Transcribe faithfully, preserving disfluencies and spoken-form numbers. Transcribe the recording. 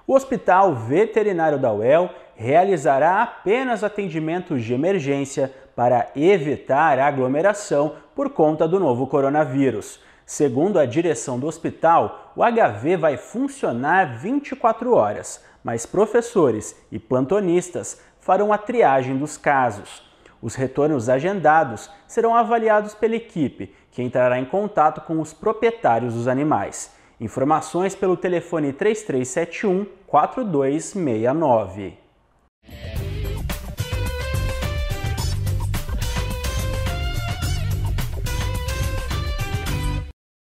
O Hospital Veterinário da U E L realizará apenas atendimentos de emergência para evitar aglomeração por conta do novo coronavírus. Segundo a direção do hospital, o H V vai funcionar vinte e quatro horas, mas professores e plantonistas farão a triagem dos casos. Os retornos agendados serão avaliados pela equipe, que entrará em contato com os proprietários dos animais. Informações pelo telefone três três sete um, quatro dois seis nove.